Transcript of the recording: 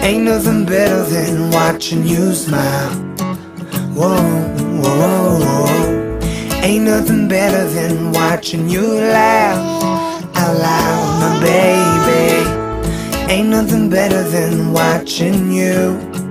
Ain't nothing better than watching you smile. Whoa, whoa, whoa. Ain't nothing better than watching you laugh out loud, my baby. Ain't nothing better than watching you